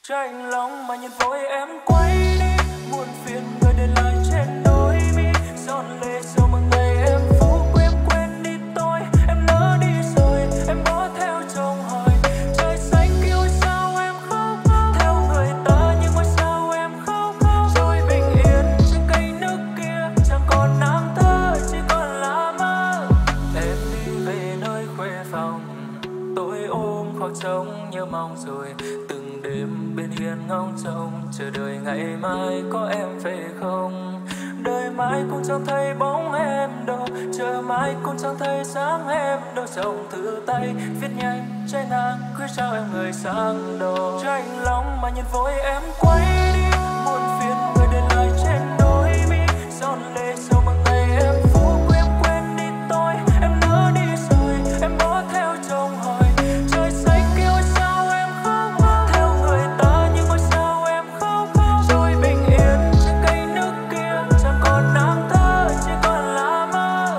Chạnh lòng mà nhìn vội em quay đi, muộn phiền người để lại trên đôi mi. Giọt lệ sầu mừng ngày em phú quý, em quên đi tôi, em nỡ đi rồi, em bỏ theo chồng hỏi. Trời xanh kêu sao em khóc, theo người ta nhưng mà sao em khóc. Rồi bình yên trên cây nước kia, chẳng còn nàng thơ, chỉ còn là mơ. Em đi về nơi khuê phòng, tôi ôm khóc trống nhớ mong rồi. Đêm bên hiên ngóng trông chờ đợi ngày mai có em về không. Đời mãi cũng chẳng thấy bóng em đâu, chờ mãi cũng chẳng thấy dáng em đâu. Dòng thư tay viết nhanh trái ngang cứ trao em người sang đầu. Chạnh lòng mà nhìn vội em quay đi, muộn phiền người để lại trên đôi mi. Giọt lệ sầu mừng ngày em phú quý, em quên đi tôi, em nỡ đi rồi, em bỏ theo chồng hỏi. Trời xanh kêu sao em khóc, theo người ta nhưng mà sao em khóc. Rồi bình yên trên cây nước kia, chẳng còn nàng thơ, chỉ còn là mơ.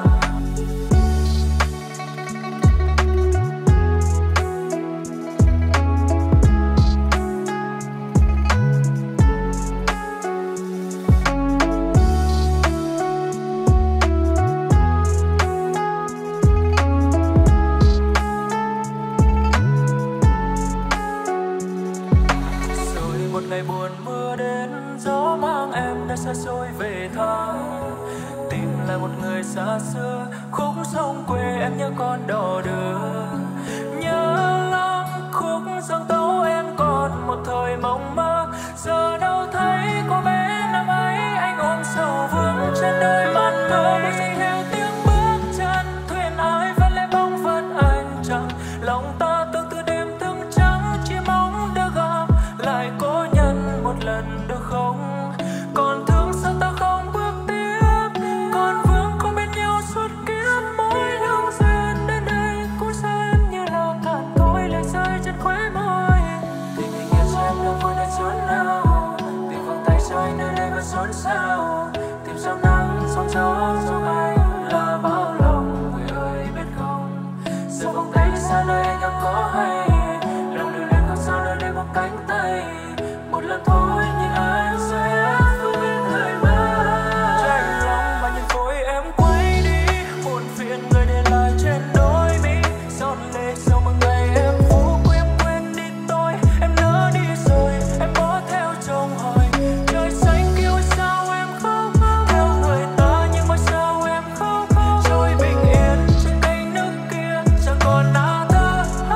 Rồi một ngày buồn mưa đến, gió mang em đã xa xôi về tháng. Tìm lại một người xa xưa, khúc sông quê em nhớ con đò đưa. Nhớ lắm khúc dòng tấu em còn một thời mộng mơ. Giờ đâu thấy cô bé năm ấy, anh ôm sầu vương trên đôi mắt thơ. Bước dậy theo tiếng bước chân, thuyền ai vẫn lấy bóng phật anh chẳng. Lòng ta tương tư đêm thương trắng, chỉ mong được gặp lại cố nhân một lần được không. Còn thương sao ta không bước tiếp, còn vương không bên nhau suốt kiếp. Mỗi lúc duyên đến đây cũng xem như là cạn thôi, lời rơi trên khóe môi. Tình anh nghe cho em đâu vui nơi chốn nào, tìm vòng tay cho anh nơi đây vẫn xốn xao. Tìm gió nắng gió gió gió anh là bao lòng người ơi biết không. Giờ vòng tay đi xa nơi anh đang có hay, lòng đưa lên không sao nơi đây một cánh tay. Một lần thôi nhưng anh sẽ không biết thời mơ. Chạnh lòng mà nhìn vội em quay đi, muộn phiền người để lại trên đôi mi. Giọt lệ sầu mừng ngày em phú quý, em quên đi tôi, em nỡ đi rồi, em bỏ theo chồng hỏi. Trời xanh kêu sao em khóc, theo người ta nhưng mà sao em khóc. Rồi bình yên trên cây nước kia, chẳng còn nàng thơ.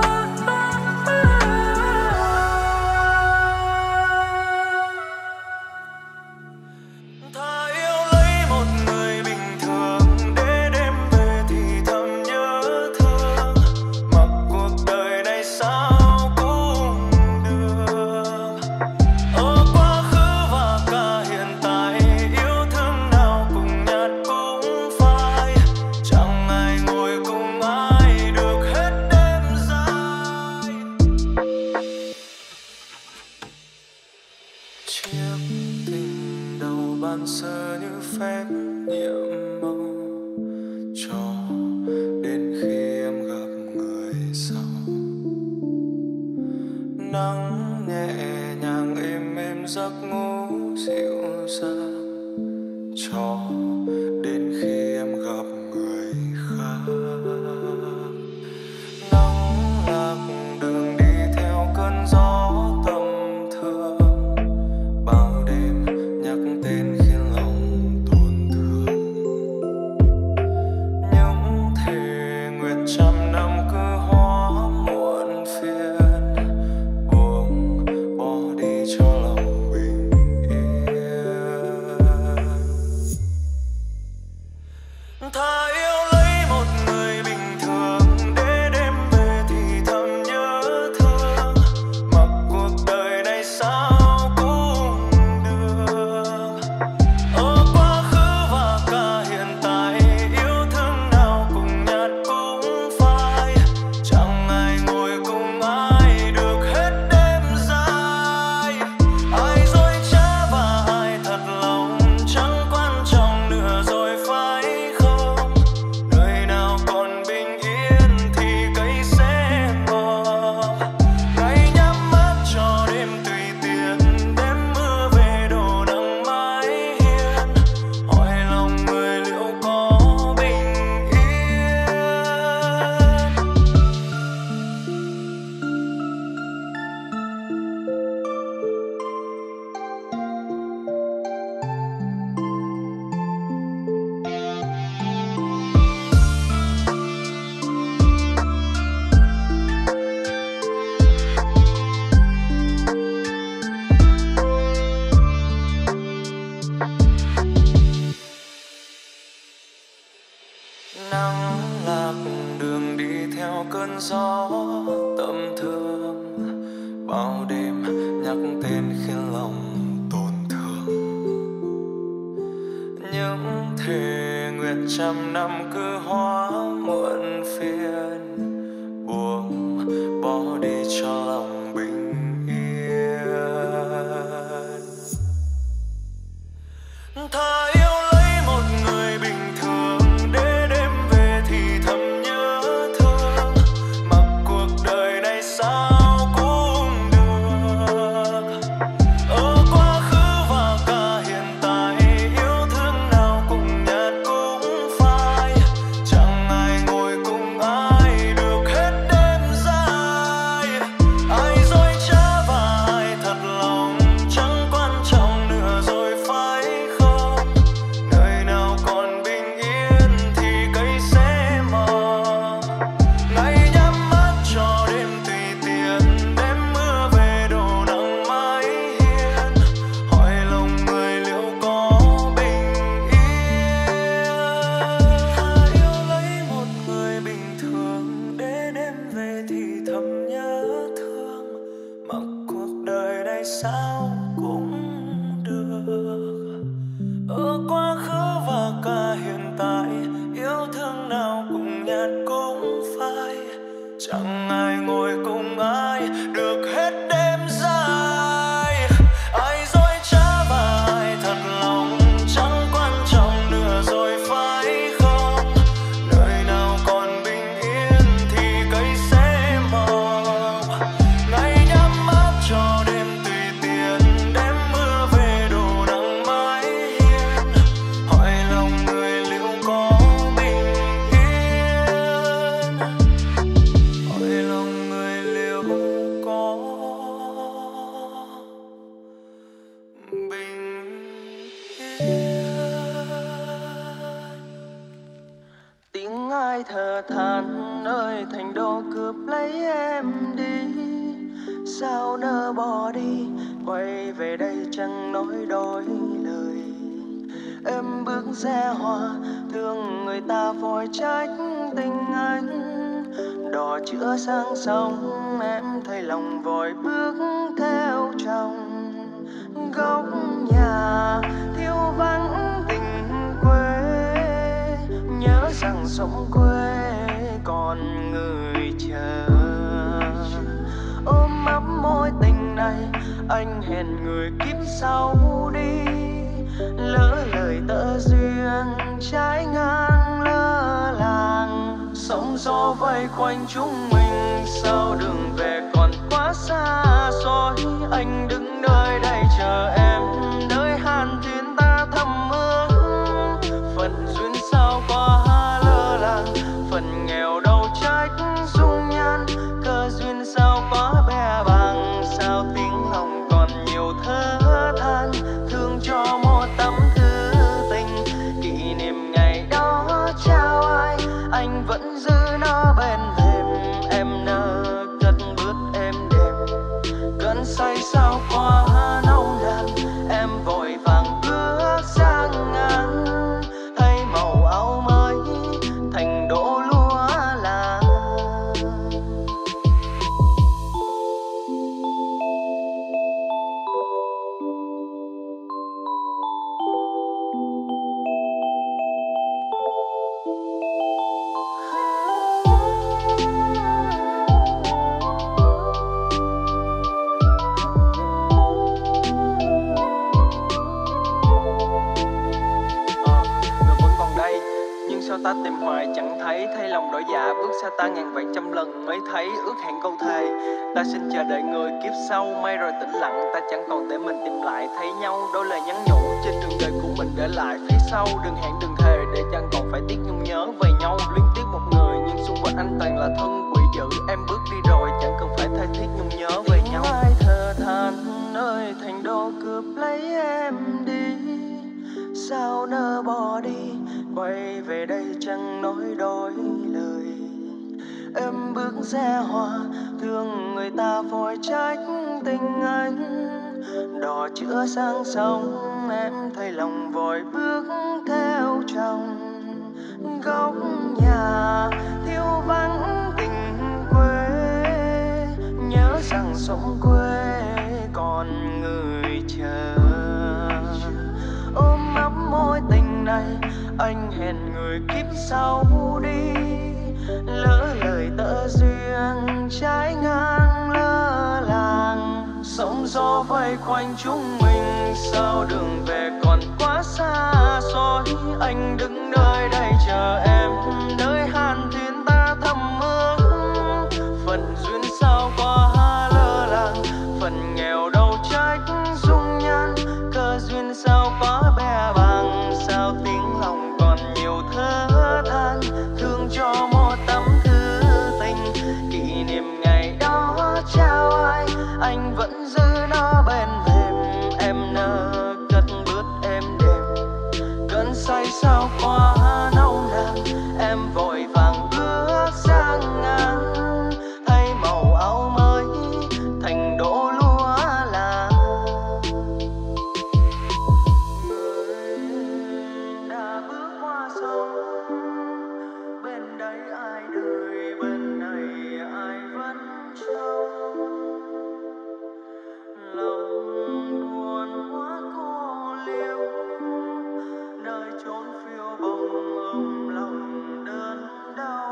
Thà yêu lấy một người bình thường, để đêm về thì thầm nhớ thương. Mặc cuộc đời này sao cũng được. Ở quá khứ và cả hiện tại, yêu thương nào cùng nhạt cũng phai. Chẳng ai ngồi cùng ai được hết đêm dài. Chiếc tình đầu ban sơ như phép nhiệm màu, cho đến khi em gặp người sau. Nắng nhẹ nhàng êm êm giấc ngủ dịu dàng, cho đến khi em gặp người khác. Nắng lạc đường đi theo cơn gió tâm thương, bao đêm nhắc tên khiến lòng tổn thương. Những thề nguyện trăm năm cứ hóa muộn phiền, buông bỏ đi cho lòng bình yên. nhắc tên khiến lòng tổn thương. Những thề nguyện trăm năm cứ hóa muộn phiền, buông bỏ đi cho lòng bình yên. Thà yêu lấy một người bình thường để đêm về thì thầm nhớ thương, mặc cuộc đời này sao cũng được. Ở quá khứ và cả hiện tại, yêu thương nào cùng nhạt cũng phai, chẳng ai ngồi cùng ai được hết đêm dài. Ai dối trá và ai thật lòng chẳng quan trọng nữa rồi phải không? Nơi nào còn bình yên thì cây sẽ mờ. Ngày nhắm mắt cho đêm tùy tiện, đêm mưa về đổ nắng mái hiên, hỏi lòng người liệu có bình yên. Yêu lấy một người bình thường để đêm về thì thầm nhớ thương, mặc cuộc đời này sao cũng được. Ở quá khứ và cả hiện tại, yêu thương nào cùng nhạt cũng phai, chẳng ai ngồi cùng ai được hết đêm dài. Ai dối trá và ai thật lòng chẳng quan trọng nữa rồi phải không? Nơi nào còn bình yên thì cây sẽ mọc. Ngày nhắm mắt cho đêm tùy tiện, đêm mưa về đổ nắng mái hiên, hỏi lòng người liệu có bình yên, hỏi lòng người liệu có bình yên. Tiếng ai thở than ơi thành đô cướp lấy em đi, sao nỡ bỏ đi quay về đây chẳng nói đôi lời. Em bước xe hoa thương người ta vội trách tình anh, đò chữa sang sông em thấy lòng vội bước theo chồng. Góc nhà thiếu vắng tình quê, nhớ rằng sống quê còn người chờ. Ôm ấp mối tình này anh hẹn người kiếp sau đi, lỡ lời tơ duyên trái ngang lơ làng. Sóng gió vây quanh chúng mình, sao đường về còn quá xa xôi. Anh đứng nơi đây chờ em, nơi hàn thuyền ta thầm ước. Phận duyên sao quá lơ làng, phần nghèo đâu trách dung nhan. Cơ duyên sao quá bé bàng, sao tiếng lòng còn nhiều thơ than. Thương cho một tấm thư tình, kỷ niệm ngày đó trao ai. Anh vẫn giữ nó bên thềm, em nỡ cất bước êm đềm. Cơn say sao quá nồng nàn, em vội vàng bước sang ngang. Thay màu áo mới thành đỗ lúa làng. Người vẫn còn đây, nhưng sao ta tìm hoài chẳng thấy. Thay lòng đổi dạ bước xa ta ngàn vạn trăm lần mới thấy. Ước hẹn câu thề, ta xin chờ đợi người kiếp sau. May rồi tĩnh lặng, ta chẳng còn để mình tìm lại thấy nhau. Đôi lời nhắn nhủ trên đường đời của mình để lại phía sau. Đừng hẹn đừng thề để chẳng còn phải tiếc nhung nhớ về nhau. Luyến tiếc một người nhưng xung quanh anh toàn là thân quỷ dữ. Em bước đi rồi chẳng cần phải tha thiết nhung nhớ về nhau. Ai thở than ơi thành đô cướp lấy em đi, sao nỡ bỏ đi quay về đây chẳng nói đôi lời. Em bước xe hoa thương người ta vội trách tình anh, đò chữa sang sông em thấy lòng vội bước theo chồng. Góc nhà thiếu vắng tình quê, nhớ rằng sống quê còn người kiếp sau đi. Lỡ lời tơ duyên trái ngang lơ làng, sóng gió vây quanh chúng mình, sao đường về còn quá xa xôi. Anh đứng nơi đây chờ em, nơi hàn thiên ta thầm ước. Phần duyên sao quá lơ làng, phần nghèo đâu trách dung nhan. Cơ duyên sao quá bé bàng, sao tiếng lòng còn nhiều thơ than. Thương cho một tấm thư tình, kỷ niệm ngày đó trao ai. Anh vẫn giữ nó bên thềm, em nỡ cất bước êm đềm. Cơn say sao quá nồng nàn, em vội vàng bước sang ngang. Thay màu áo mới thành đỗ lúa là đã bước qua sông. Bên đấy ai đời, bên này ai vẫn trông. Lòng buồn hóa cô liêu, nơi chốn phiêu bồng ôm lòng đớn đau.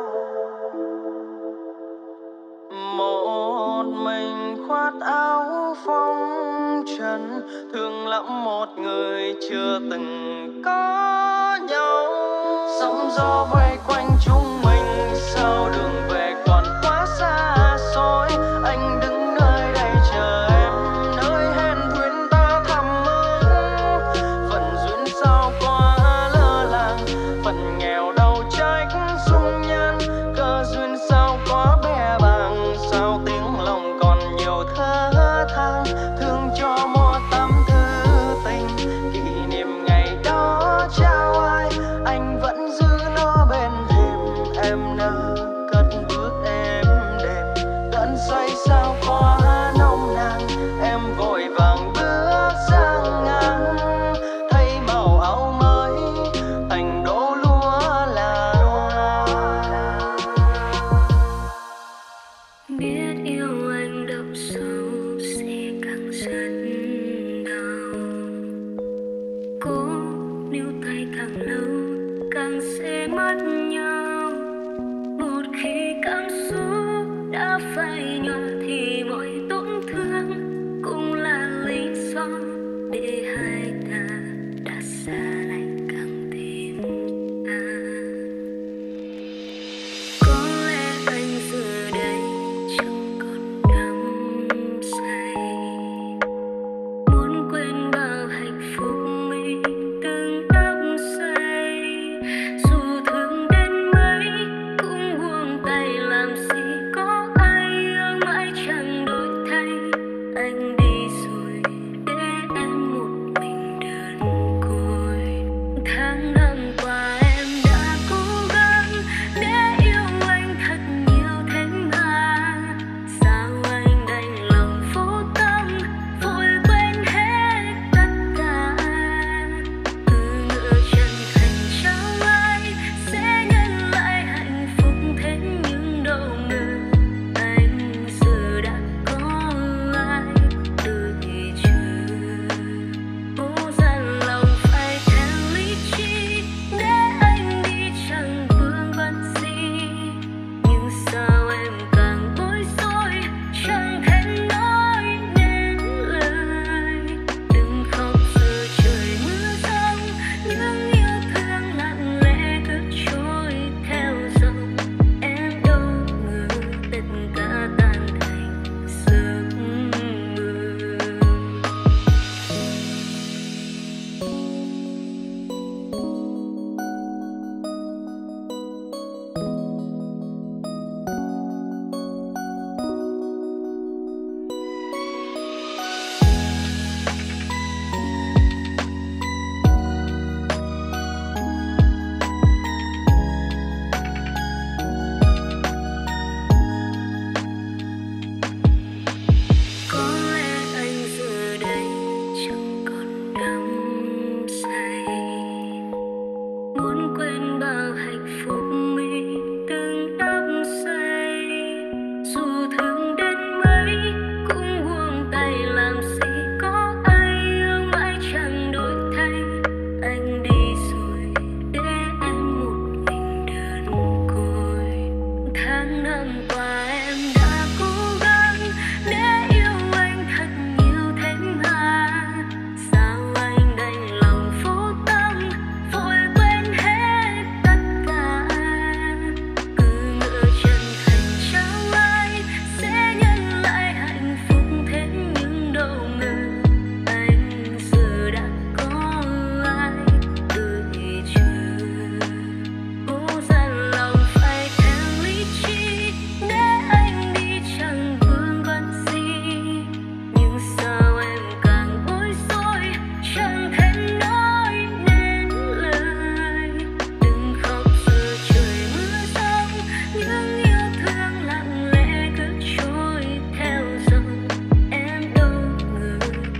Một mình khoác áo phong trần, thương lắm một người chưa từng có nhau. Sóng gió vây quanh chúng mình, sao đường về còn quá xa xôi. Anh đứng nơi đây chờ em, nơi hẹn thuyền ta thầm ước. Phần duyên sao quá lơ làng, phần nghèo đâu trách dung nhan. Cơ duyên sao quá bé bàng, sao tiếng lòng còn nhiều thơ than. Thương cho một tấm thư tình, kỷ niệm ngày đó trao ai. Anh vẫn giữ nó bên thềm, em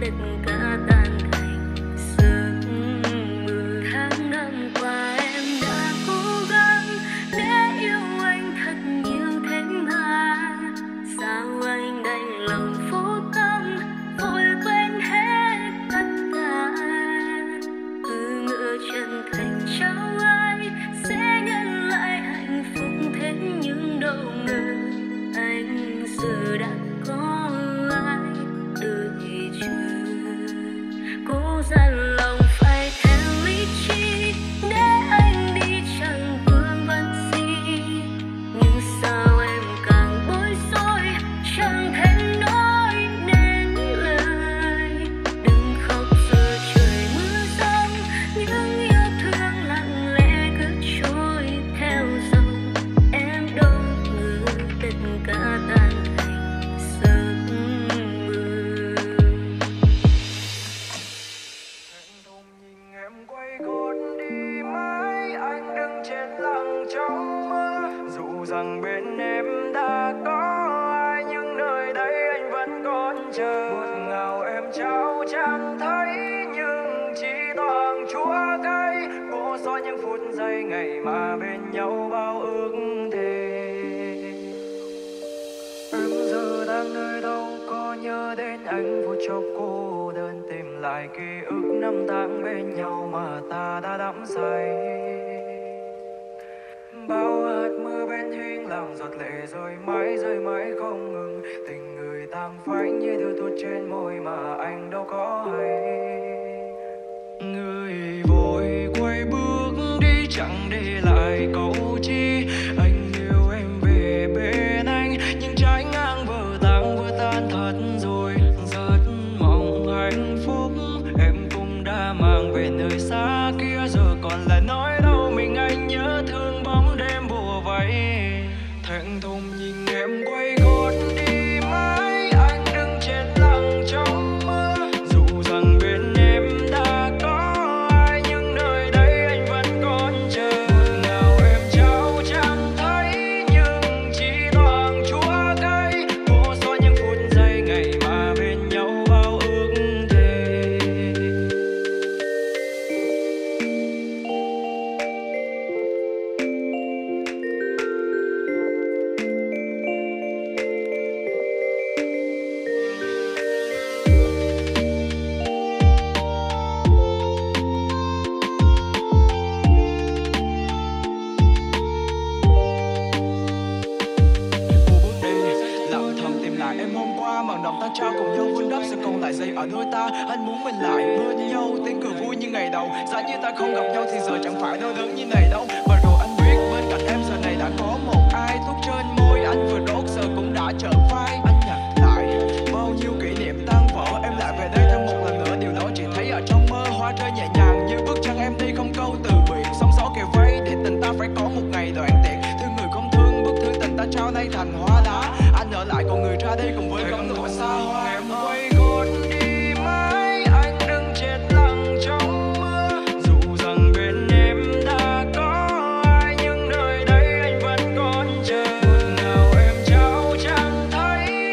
tất cả tan thành sương mù. Tháng năm qua em đã cố gắng để yêu anh thật nhiều thế mà sao anh đành lòng vô tâm vội quên hết tất cả. Cứ ngỡ chân thành trao ai sẽ nhận lại hạnh phúc, thế nhưng đâu ngờ anh giờ đã có ai đợi chờ. Cố dằn lòng phải theo lý trí để anh đi chẳng vương vấn gì, nhưng sao em càng bối rối chẳng thể nói nên lời. Đừng khóc giờ trời mưa giông, những yêu thương lặng lẽ cứ trôi theo dòng. Em đâu ngờ tất cả tan thành sương mù. Thẹn thùng nhìn em quay gót đi mãi, anh đứng trên lặng trong mưa. Dù rằng bên em đã có ai nhưng nơi đây anh vẫn còn chờ. Buồn ngào em trao chẳng thấy nhưng chỉ toàn chúa cay. Cố xóa những phút giây ngày mà bên nhau bao ước thề. Em giờ đang nơi đâu, có nhớ đến anh phút chốc cô đơn, tìm lại ký ức năm tháng bên nhau mà ta đã đắm say. Bao hạt mưa bên hiên làm giọt lệ rơi mãi không ngừng. Tình người tàn phai như thứ thuốc trên môi mà anh đâu có hay. Người vội quay bước đi chẳng để lại câu chi. Anh yêu em về bên anh nhưng trái ngang vỡ tan thật rồi. Rất mong hạnh phúc em cũng đã mang về nơi xa kia, giờ còn là nói đâu mình anh nhớ thương bóng đêm bùa vây. Thẹn thùng nhìn em quay gót đi mãi, anh đứng trên lặng trong mưa. Dù rằng bên em đã có ai nhưng nơi đây anh vẫn còn chờ. Buồn ngào em trao chẳng thấy nhưng chỉ toàn chúa cay. Cố xóa những phút giây ngày mà bên nhau bao ước thề. Lặng thầm tìm lại em hôm qua, màn động ta trao cùng nhau vun đắp sẽ còn lại dây ở đôi ta. Anh muốn mình lại bên nhau, tiếng cười vui như ngày đầu. Giá như ta không gặp nhau thì giờ chẳng phải đau đớn như này đâu. Và rồi anh biết bên cạnh em giờ này đã có một ai. Thuốc trên môi anh vừa đốt giờ cũng đã trở phai. Anh nhặt lại bao nhiêu kỷ niệm tan vỡ, em lại về đây thêm một lần nữa. Điều đó chỉ thấy ở trong mơ, hoa rơi nhẹ nhàng như bước chân em đi không câu từ biệt. Sóng gió kề vây để tình ta phải có một ngày đoạn tiệt. Thương người không thương, bức thư tình ta trao nay thành hoa đá. Anh ở lại còn người ra đi cùng với cơn lụa xa hoa. Em quay gót đi mãi, anh đứng trên lặng trong mưa. Dù rằng bên em đã có ai nhưng nơi đây anh vẫn còn chờ. Buồn ngào em trao chẳng thấy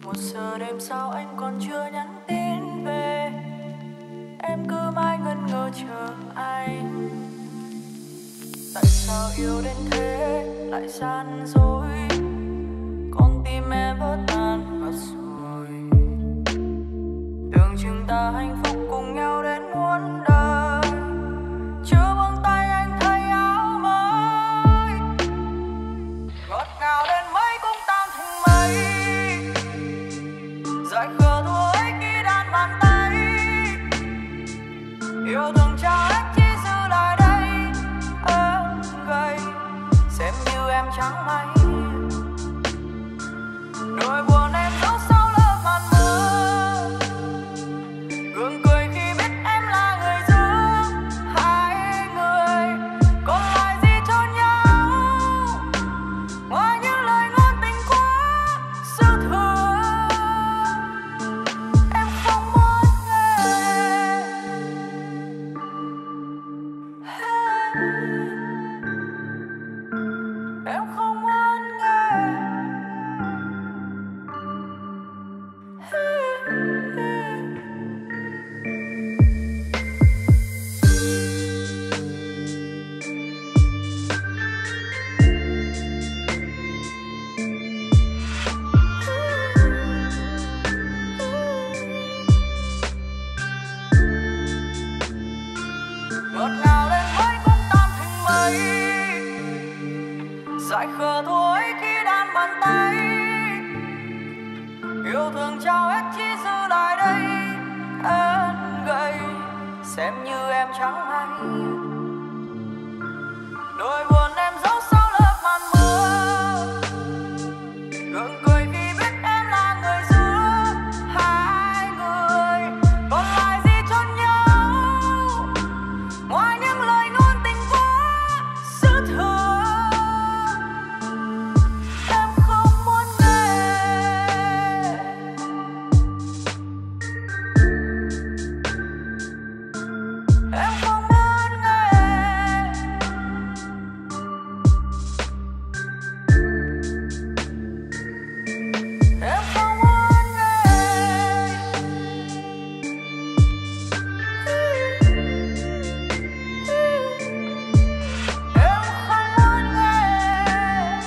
1 giờ đêm sao anh còn chưa nhắn tin về, em cứ mãi ngẩn ngơ chờ anh. Tại sao yêu đến thế lại gian dối, con tim em vỡ tan mất rồi. Tưởng chừng ta hạnh phúc cùng nhau đến muôn đời, chưa buông tay anh thay áo mới. Ngọt ngào đến mấy cũng tan thành mây, dại khờ thua ấy khi đan bàn tay. Yêu thương trao hết chỉ giữ lại đây ơn gầy, xem như em chẳng may. Nỗi buồn em giấu sau lớp màn mưa, gượng cười khi biết em là người giữa hai người. Còn lại gì cho nhau ngoài những lời ngôn tình quá dư thừa. Em không muốn nghe, em không muốn nghe. Ngọt ngào đến mấy cũng tan thành mây, dại khờ thua ấy khi đan bàn tay. Yêu thương trao hết chỉ giữ lại đây ơn gầy, xem như em chẳng hay. Nỗi buồn em giấu sau lớp màn mưa, gượng cười khi biết em là người giữa hai người. Còn lại gì cho nhau ngoài những lời ngôn tình quá dư thừa. Em không muốn nghe, em không muốn nghe, em không muốn nghe. Em không muốn nghe,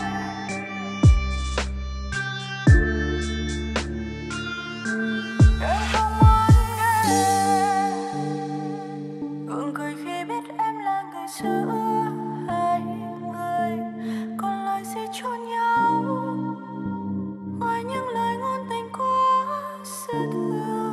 em không muốn nghe. Gượng cười khi biết em là người giữa hai người. Còn lại gì cho nhau ngoài những lời ngôn tình quá dư thừa.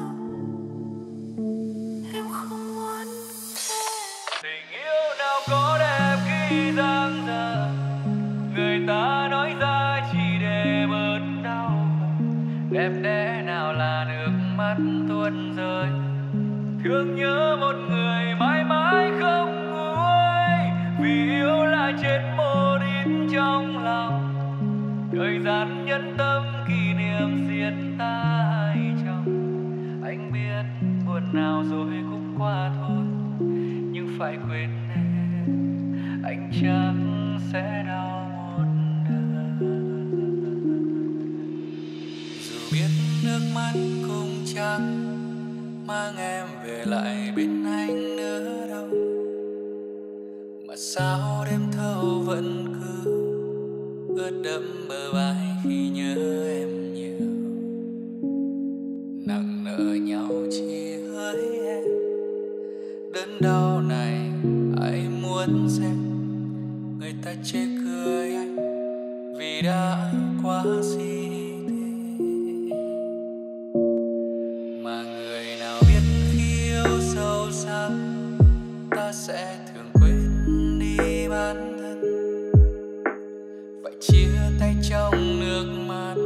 Em không muốn nghe. Tình yêu nào có đẹp khi giang dở, người ta nói ra chỉ để bớt đau. Đẹp đẽ nào là nước mắt tuôn rơi, thương nhớ một người mãi mãi không nguôi. Vì yêu là chết một ít trong lòng, thời gian nhân tâm kỷ niệm diệt ta hai chồng. Anh biết buồn nào rồi cũng qua thôi, nhưng phải quên em anh chắc sẽ đau một đời. Dù biết nước mắt cũng chẳng mang em về lại bên anh nữa đâu, mà sao đêm thâu vẫn cứ ướt đẫm bờ vai khi nhớ em nhiều. Nặng nợ nhau chỉ hỡi em, đớn đau này ai muốn xem người ta chê cười anh vì đã quá gì thế. Mà người nào biết khi yêu sâu sắc ta sẽ thường quên đi bản thân, phải chia tay trong nước mắt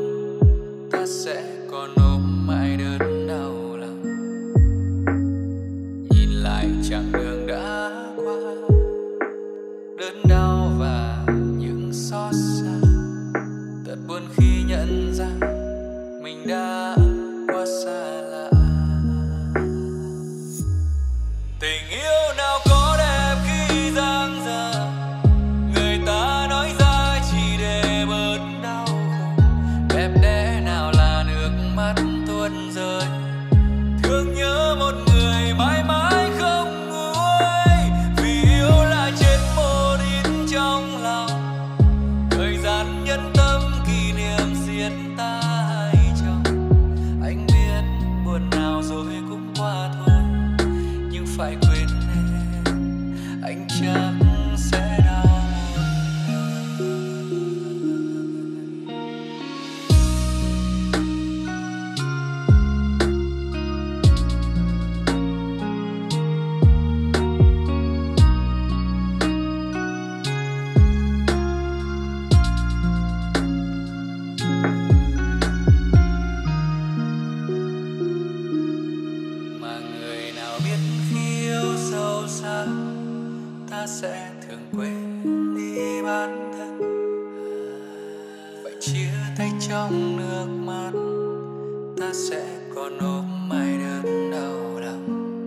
sẽ thường quên đi bản thân, phải chia tay trong nước mắt, ta sẽ còn ôm mãi đớn đau lòng.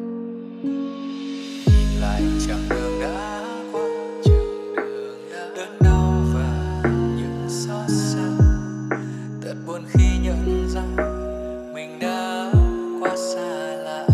Nhìn lại chặng đường đã qua, đớn đau và những xót xa, thật buồn khi nhận ra mình đã quá xa lạ.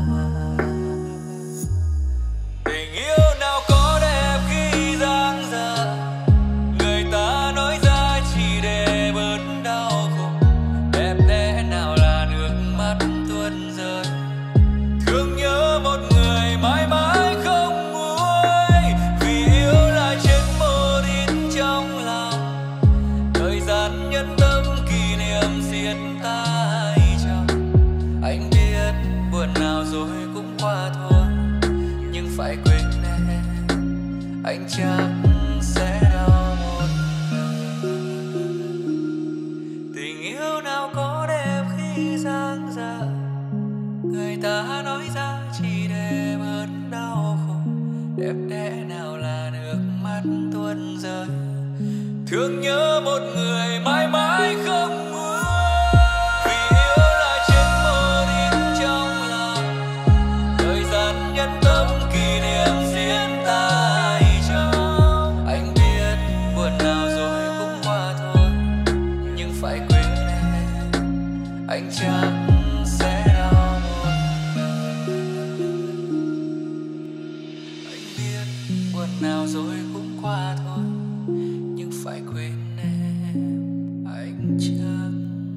Tình yêu nào có đẹp khi dang dở, người ta nói ra chỉ để bớt đau khổ. Đẹp đẽ nào là nước mắt tuôn rơi, thương nhớ một người mãi mãi không nguôi. Vì yêu là chết một ít trong lòng, thời gian nhân tâm kỷ niệm xiết tay trong. Anh biết buồn nào rồi cũng qua thôi, nhưng phải quên em, anh chắc sẽ đau một lần. Tình yêu nào có đẹp khi dang dở, người ta nói ra chỉ để bớt đau khổ. Đẹp đẽ nào là nước mắt tuôn rơi, thương nhớ một người mãi mãi không nguôi. Vì yêu là chết một ít trong lòng, thời gian nhân tâm kỷ niệm xiết tay trong. Anh biết buồn nào rồi cũng qua thôi, nhưng phải quên em, anh chắc sẽ đau một lần. Anh biết buồn nào rồi cũng qua thôi, nhưng phải quên em, anh chắc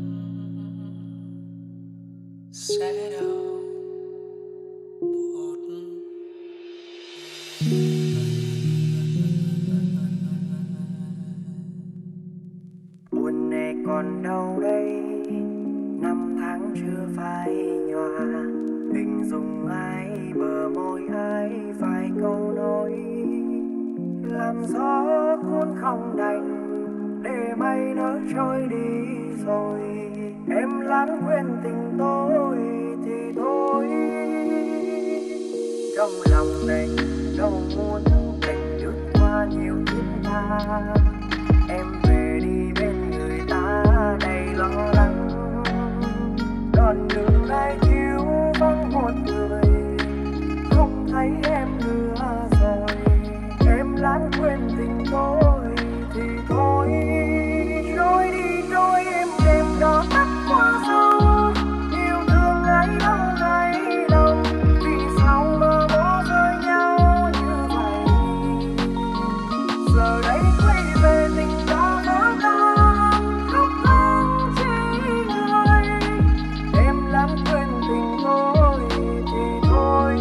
sẽ đau một buồn này còn đâu đây, năm tháng chưa phai nhòa, hình dung ai bờ môi ai vài câu nói, làm gió cuốn không đành để mây nỡ trôi đi rồi. Em lãng quên tình tôi thì thôi, trong lòng này đâu muốn tình lướt qua nhiều thiên tha. Em về đi bên người ta đầy lo lắng, đoạn đường này thiếu vắng một người, không thấy em nữa rồi. Em lãng quên tình tôi thì thôi, trôi đi trôi em đêm đó tắt qua sâu. Yêu thương ấy đâu thấy đâu, vì sao mà bỏ rơi nhau như vậy. Giờ đây quay về tình đã vỡ tan, khóc không chỉ người. Em lãng quên tình tôi thì thôi.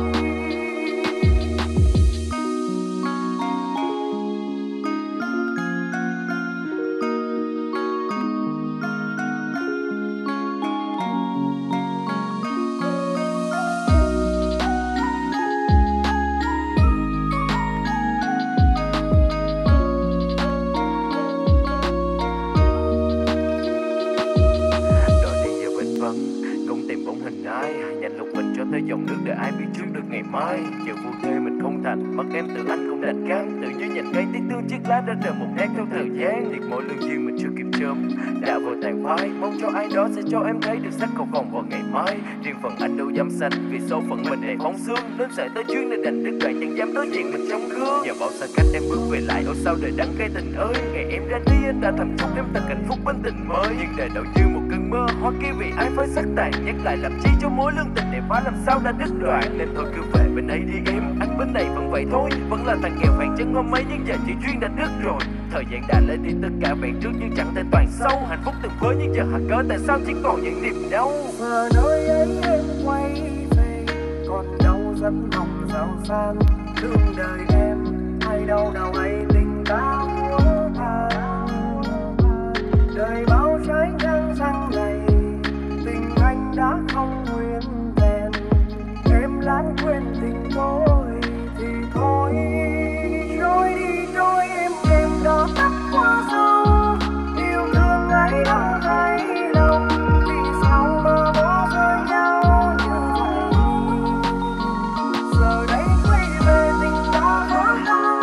Rồi đi giờ bên vân, không tìm bóng hình ai, nhanh lục mình cho tới dòng nước để ai biết trước được ngày mai. Giờ vô thê mình không thành, mất em tự anh không đành cam. Tự dưới nhìn cây tiếc thương chiếc lá đã rời một nét theo thời gian. Liệt mỗi lương duyên mình chưa kịp chớm đã vội tàn phai, mong cho ai đó sẽ cho em thấy được sắc không còn vào ngày mai. Riêng phần anh đâu dám xanh, vì số phận mình đầy bóng xương, nên sợi tới duyên nên đành đứt đoạn chẳng dám đối diện mình trong gương. Giờ bao xa cách em bước về lại, ôi sao đời đắng cay tình ơi. Ngày em ra đi anh đã thầm chúc em thật hạnh phúc bên tình mới, nhưng đời đâu như một cơn mơ hoa kia vì ai phải sắc tàn. Nhắc lại làm chi cho mối lương tình đẹp phá làm sao đã đứt đoạn. Nên thôi cứ về bên ấy đi em, anh bên này vẫn vậy thôi. Vẫn là thằng kèo phàn chân hôm ấy, nhưng giờ chỉ duyên đã đứt rồi. Thời gian đã lấy đi tất cả vẹn trước nhưng chẳng thể toàn sâu. Hạnh phúc từng với nhưng giờ hạt cớ tại sao chỉ còn những niềm đau. Giờ nơi ấy em quay về, còn đâu dẫn lòng giàu sang. Thương đời em hay đâu nào ấy tình ta úa tha. Đời bao trái ngang răng này, tình anh đã không nguyên vẹn. Em lãng quên tình tôi thì thôi, trôi đi trôi em đêm đó tắt qua sâu. Yêu thương ấy đâu thấy đâu, vì sao mà bỏ rơi nhau như vậy. Giờ đây quay về tình đã vỡ tan,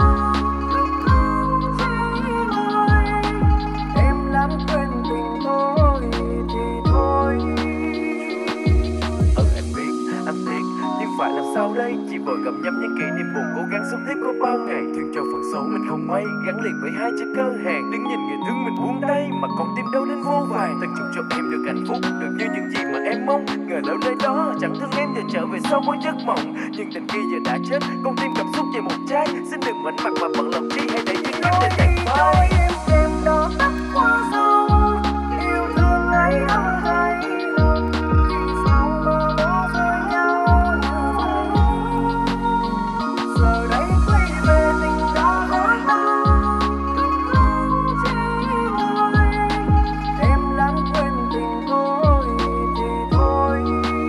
đây chỉ vội gặm nhấm những kỷ niệm buồn, cố gắng sống tiếp qua bao ngày. Thương cho phần số mình không may, gắn liền với hai chữ cơ hàng. Đứng nhìn người thương mình buông tay mà con tim đâu đến vô vàn. Từng chúc cho em được hạnh phúc, được như những gì mà em mong. Ngờ đâu nơi đó chẳng thương em để trở về sau mỗi giấc mộng. Nhưng tình kia giờ đã chết, con tim cảm xúc về một trái. Xin đừng mảnh mặt mà bận lòng chi, hãy để duyên kiếp để tàn phai. Đêm đó tắt qua sông, yêu thương ấy đâu thấy lòng. Vì sao mà bỏ rơi nhau như vậy? Giờ đây quay về tình đã hết năm, không chỉ vội. Em lãng quên tình tôi thì thôi.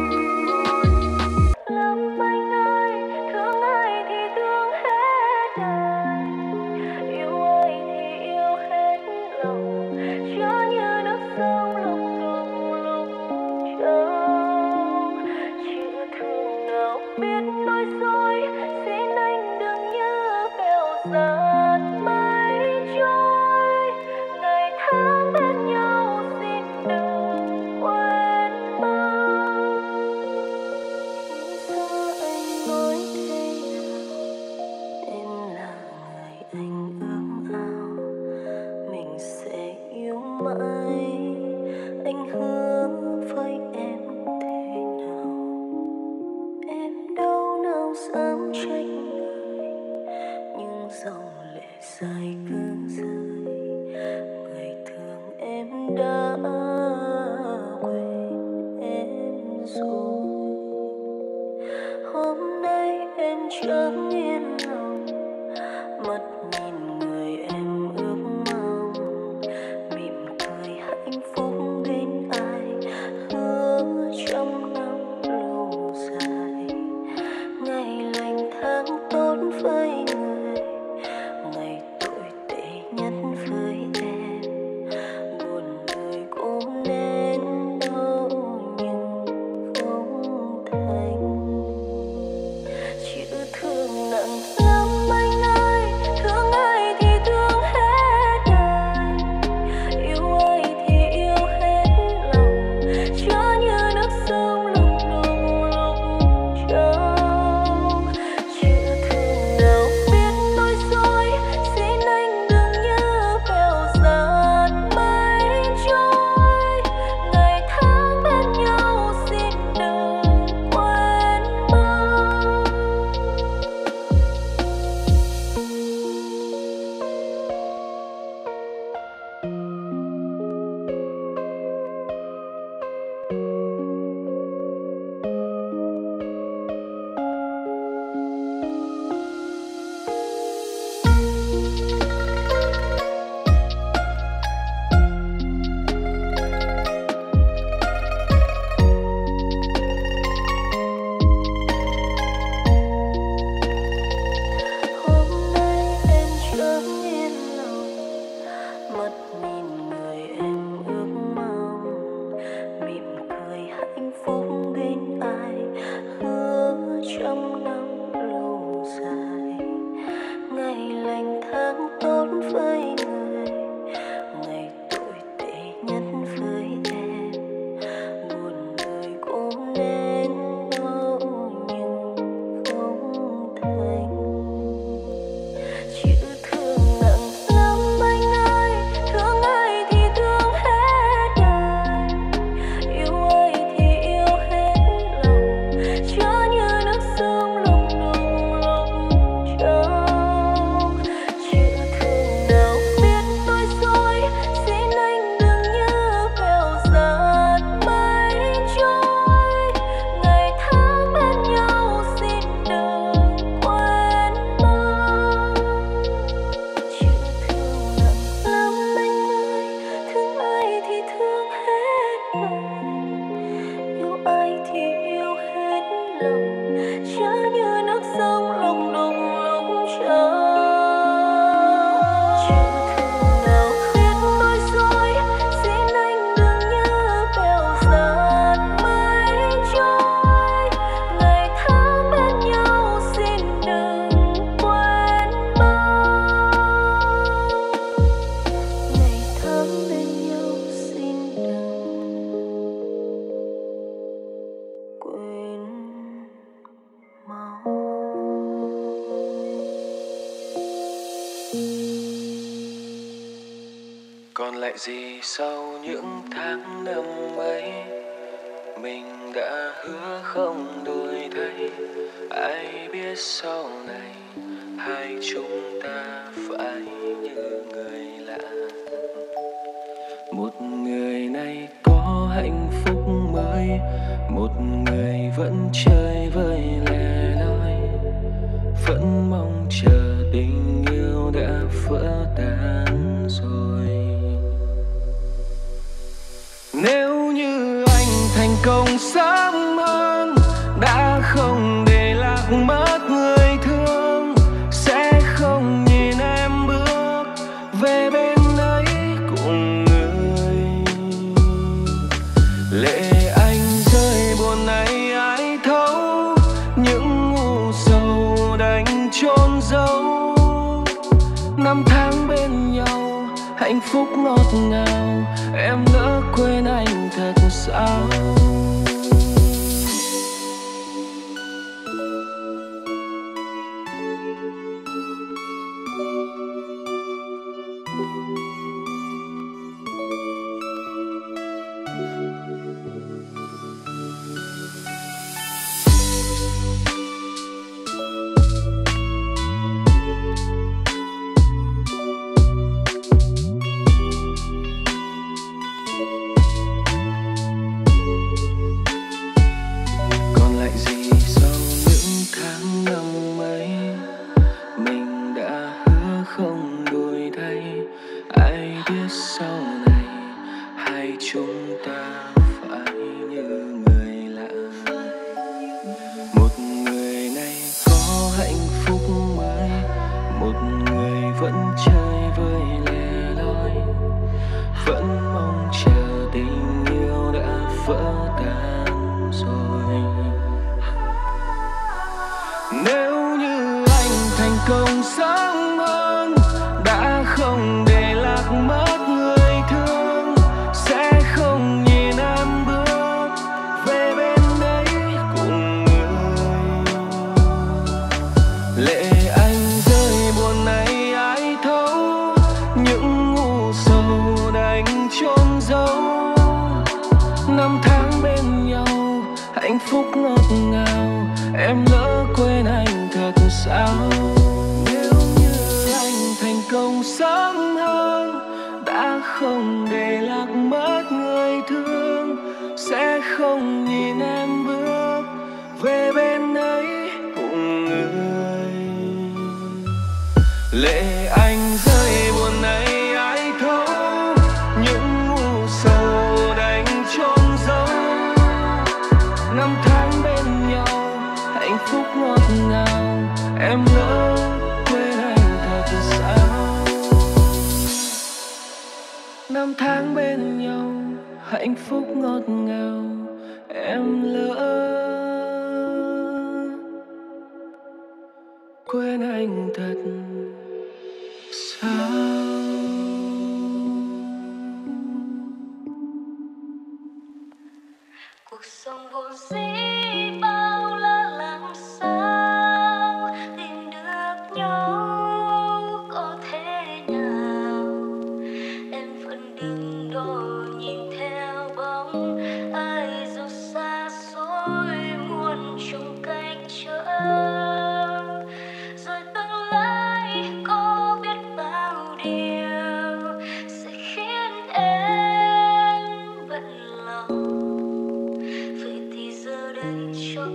Lâm anh ơi, thương ai thì thương hết đời, yêu ai thì yêu hết lòng, chớ như nước sông lùng đùng lùng trâu. Chưa thương nào biết nói dối, xin anh đừng như bèo dạt mây trôi. Ngày tháng bên nhau xin đừng quên mang. Xưa anh nói thế nào, em là người anh ước ao, mình sẽ yêu mãi. Anh hứa với em thế nào, em đâu nào dám trách người, nhưng dòng lệ dài cứ rơi. Người thương em đã quên em rồi. Hôm nay em chẳng yên lòng, mắt nhìn người em ước mong, mỉm cười hạnh phúc bên ai, hứa trong năm lâu dài. Ngày lành tháng tốt với người, ngày tồi tệ nhất với em. Buồn đời cũng nên đau nhưng không thành. Chữ thương nặng lắm anh ơi, thương ai thì thương hết đời, yêu ai thì yêu hết lòng, chớ như nước sông lùng đùng lùng trâu. Chữ thương nào biết nói dối, xin anh đừng như bèo dạt mây trôi. Ngày tháng bên nhau xin đừng quên mang. Hôm nay em chẳng yên lòng, mắt nhìn người em ước mong, mỉm cười hạnh phúc bên ai, hứa trong năm lâu dài. Ngày lành tháng tốt với người, ngày tồi tệ nhất với em. Buồn đời cũng nên đau nhưng không thành. Chữ thương nặng lắm anh ơi, thương ai thì thương hết đời, yêu ai thì yêu hết lòng, chớ như nước sông lùng đùng lùng trâu. Chữ thương nào biết nói dối, xin anh đừng như bèo dạt mây trôi. Ngày tháng bên nhau xin đừng quên mang. Chữ thương nặng lắm anh ơi, thương ai thì thương hết đời, yêu ai thì yêu hết lòng, chớ như nước sông lùng đùng lùng trâu. Chữ thương nào biết nói dối, xin anh đừng như bèo dạt mây trôi. Ngày tháng bên nhau xin đừng quên mang. Ngày tháng bên nhau xin đừng lại gì sau những tháng năm ấy, mình đã hứa không đổi thay. Ai biết sau này hai chúng ta phải như người lạ. Một người này có hạnh phúc mới, một người vẫn chơi vơi lẻ loi, vẫn mong chờ tình yêu đã vỡ tan rồi. Nếu như anh thành công sớm hơn, đã không để lạc mất người thương, sẽ không nhìn em bước về bên ấy cùng người. Lệ anh rơi buồn này ai thấu, những ngu sầu đành chôn giấu. Năm tháng bên nhau hạnh phúc ngọt ngào, em lỡ quên anh thật sao. Năm tháng bên nhau hạnh phúc ngọt ngào, em lỡ quên anh thật sao. Cuộc sống vốn dĩ bao la làm sao tìm được nhau, có thể nào em vẫn đứng đó nhìn theo bóng ai dù xa xôi muôn trùng cách trở, rồi tương lai có biết bao điều sẽ khiến em bận lòng. Vậy thì giờ đây cho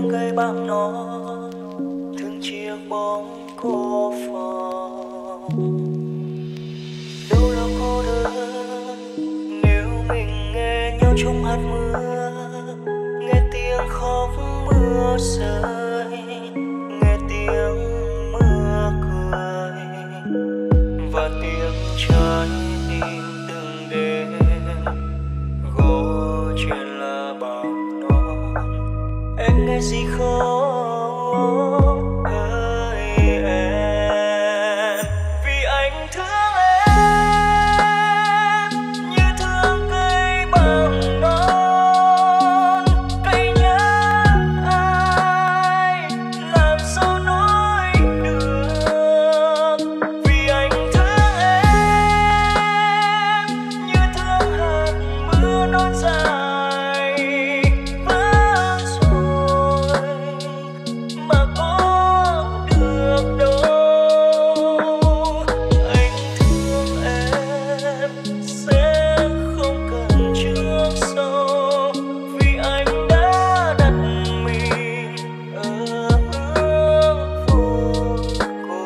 thương cây bằng non, thương chiếc bóng cô phòng. Đâu là cô đơn nếu mình nghe nhau trong hạt mưa, nghe tiếng khóc mưa rơi, nghe tiếng mưa cười và tiếng trái tim từng đêm gõ chuyện là bao non. Em nghe gì không ơi em, vì anh thương em như thương cây bằng non. Cây nhớ ai làm sao nói được, vì anh thương em như thương hạt mưa non dài vỡ rồi mà có được đâu. Anh thương em sẽ không cần trước sau, vì anh đã đặt mình ở vô cùng.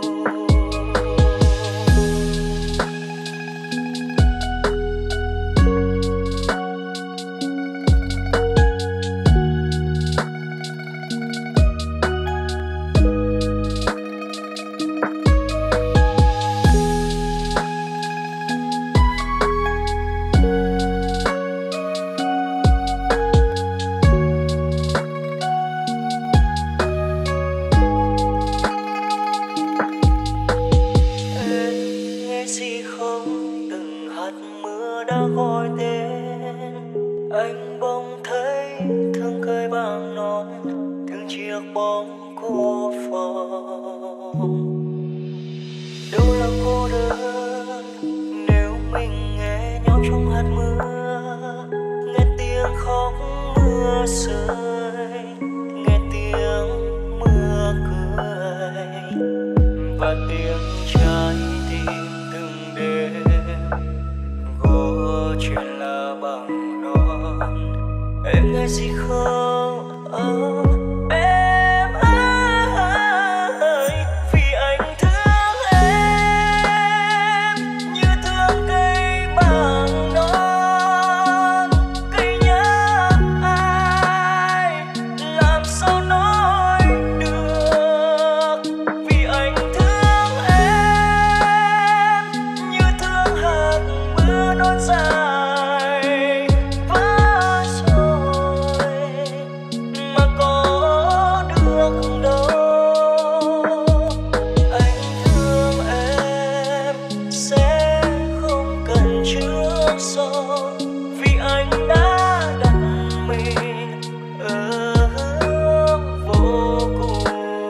Em nghe gì không, từng hạt mưa đã gọi tên anh, bỗng thấy thương cây bằng non, thương chiếc bóng cô phòng. Đâu là cô đơn nếu mình nghe nhau trong hạt mưa, nghe tiếng khóc mưa rơi, nghe tiếng mưa cười và tiếng trái tim từng đêm gõ chuyện là bằng non. Em nghe gì không em ơi, vì anh thương em như thương cây bằng non. Cây nhớ ai làm sao nói được, vì anh thương em như thương hạt mưa non dài vỡ rồi mà có được đâu. Anh thương em sẽ không cần trước sau, vì anh đã đặt mình ở vô cùng.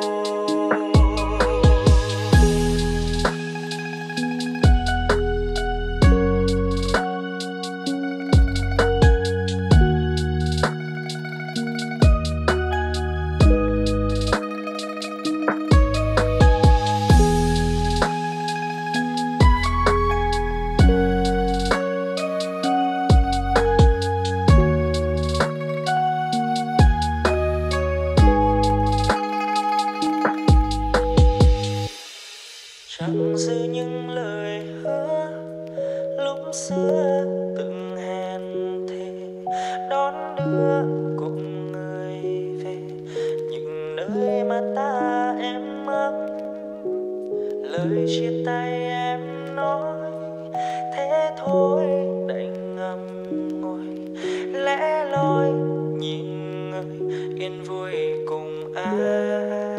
Chẳng dư những lời hứa lúc xưa từng hẹn thề đón đưa cùng người về những nơi mà ta êm ấm. Lời chia tay em nói thế thôi, đành ngậm ngùi lẽ loi nhìn người yên vui cùng ai.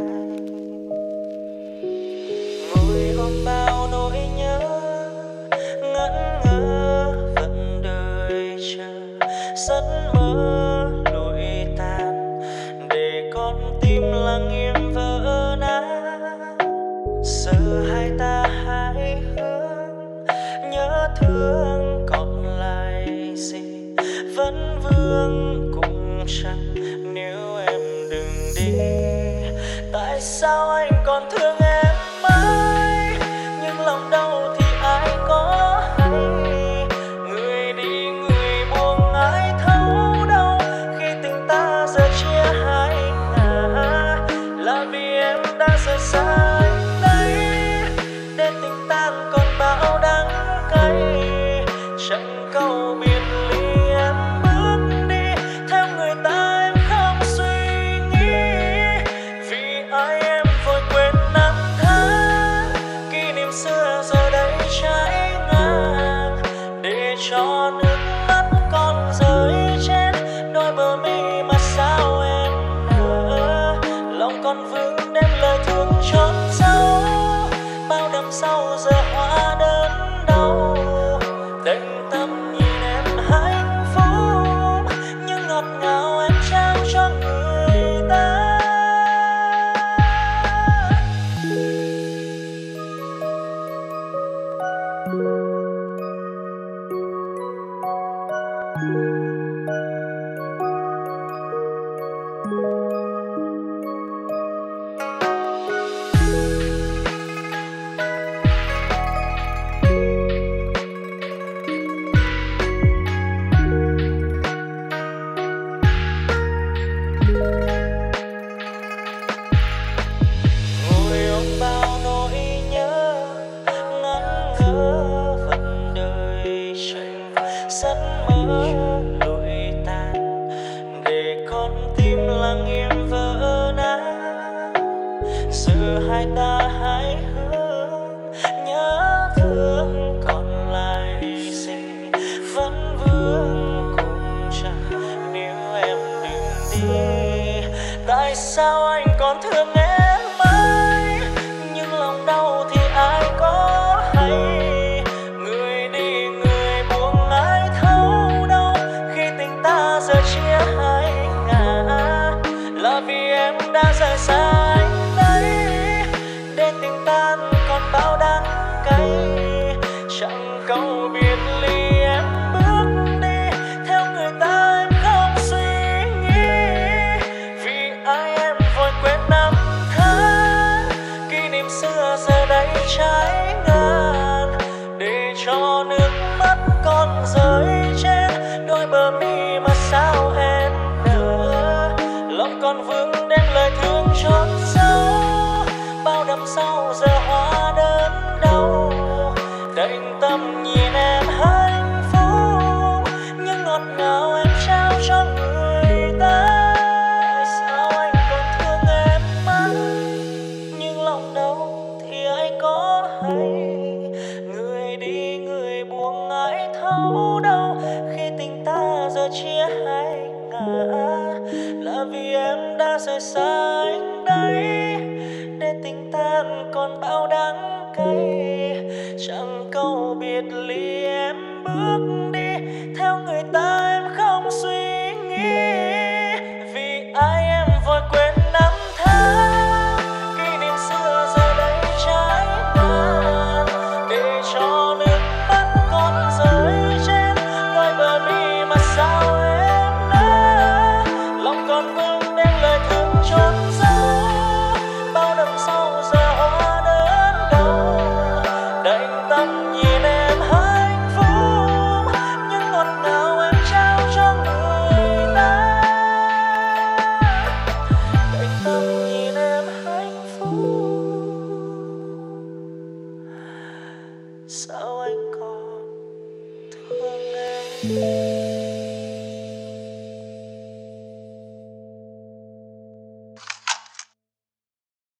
Ngồi gom bao nỗi nhớ ngẩn ngơ vẫn đợi chờ, giấc mơ lụi tàn để con tim lặng im vỡ nát. Giờ hai ta hai hướng nhớ thương còn lại gì, vẫn vương cùng chẳng nếu em đừng đi. Tại sao anh còn thương em mãi, nhưng lòng đau thì ai có hay. Người đi người buồn ai thấu đâu, khi tình ta giờ chia hai Ngồi ôm bao nỗi nhớ ngẩn ngơ vẫn đời tranh giấc mơ lụi tàn để con tim lặng im vỡ nát. Giờ hai ta hai hướng nhớ thương còn lại gì vẫn vương cùng chẳng nếu em đừng đi. Tại sao anh còn thương em mãi nhưng lòng đau thì ai có hay. Người đi người buông ai thấu đâu khi tình ta giờ chia hai ngả. Là vì em đã rời xa anh đấy để tình tan còn bao đắng cay. Chẳng câu biệt ly em bước đi theo người ta em không suy nghĩ. Vì ai em vội quên năm tháng kỷ niệm xưa giờ đây trái ngang. Để cho nước mắt còn rơi trên đôi bờ mi mà sao em nỡ. Lòng còn vương đem lời thương chôn sâu bao năm sau giờ hóa đớn đau. Đành tâm nhìn em hạnh phúc nhưng ngọt ngào em trao cho người ta. Tại sao anh còn thương em mãi nhưng lòng đau thì ai có hay. Người đi người buông ai thấu đâu khi tình ta giờ chia hai ngả. Là vì em đã rời xa anh đấy để tình tan còn bao đắng cay. Chẳng câu biệt ly em bước đi theo người ta em không suy nghĩ. Vì ai em vội quên năm tháng kỷ niệm xưa giờ đây trái ngang. Để cho nước mắt còn rơi trên đôi bờ mi mà sao em nỡ. Lòng còn vương đem lời thương chôn giấu bao năm sau giờ hóa đớn đau. Đành tâm nhìn em hạnh phúc nhưng ngọt ngào em trao cho người ta. Đành tâm nhìn em hạnh phúc. Sao anh còn thương em?